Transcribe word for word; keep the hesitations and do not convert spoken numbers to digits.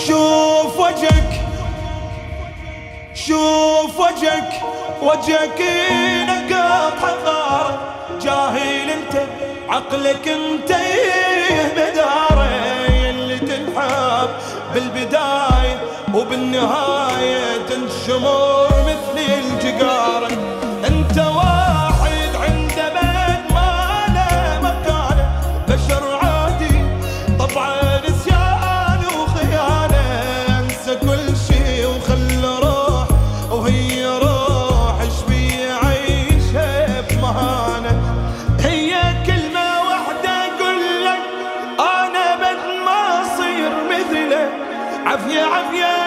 شوف وجهك شوف وجهك وجهك نقاط حقارة، جاهل انت عقلك انت بداره، اللي تنحب بالبداية وبالنهاية تنشمر مثل الجقارة. انت واحد عنده بد ما له مكانه، بشر عادي طبعا نسيان وخيانة، انسى كل شي وخل روح وهي روح ايش بيعيشها بمهانة. هي كلمة واحدة اقول لك انا بد ما اصير مثله، عافية عافية